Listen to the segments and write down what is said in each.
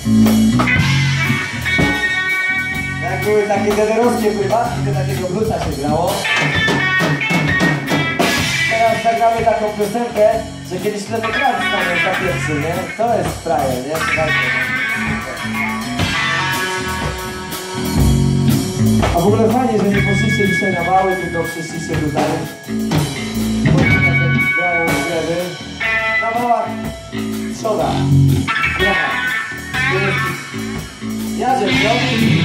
Jak były takie denerowskie prywatki, to takiego bluesa się grało. Teraz zagramy taką piosenkę, że kiedyś Lenny Kravitz na pierwszy, nie? To jest frajer, nie? Słuchajcie. A w ogóle fajnie, że nie poszliście dzisiaj na mały, tylko przyszliście tutaj. Grają sklewy. Na mała trzoda. Gracha. Jadzie, no?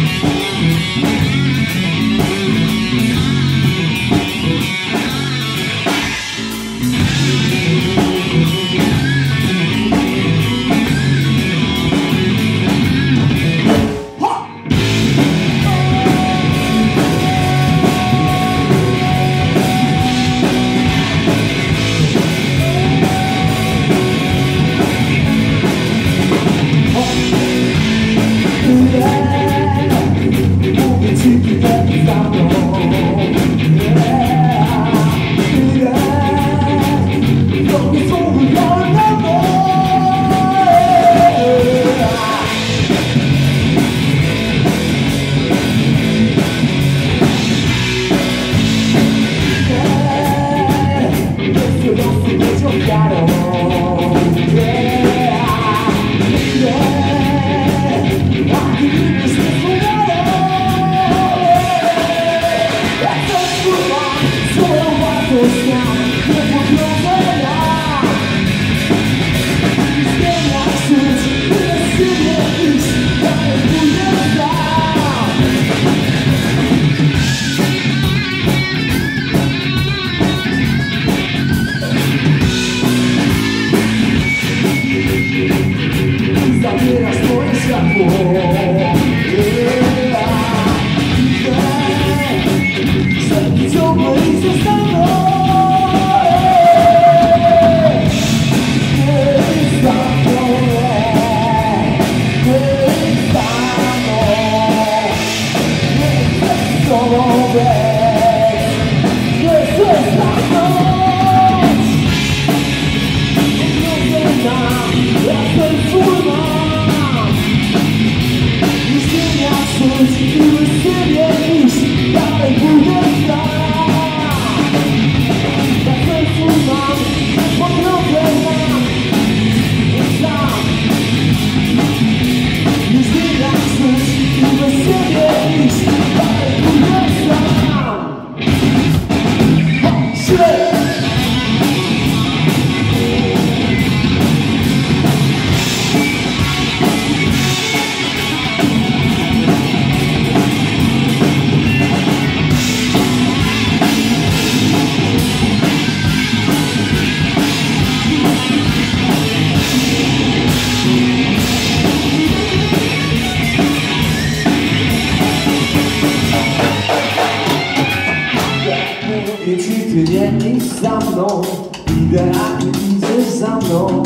Ty nie idź za mną, idę, a ty idziesz za mną.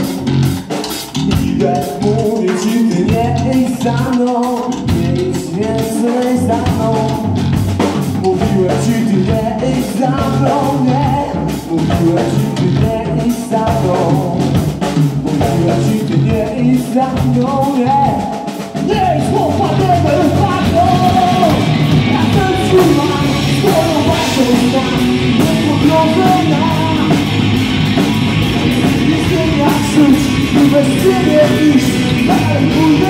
Idę, mówię ci, ty nie idź za mną, nie idź więcej za mną. Mówiłem ci, ty nie idź za mną, nie. Mówiłem ci, ty nie idź za mną. Mówiłem ci, ty nie idź za mną, nie. Nie idź, chłopa, nie upadną. Ja ten swój mam, swoją własną znam. Nie wiem jak żyć i bez ciebie iść, ale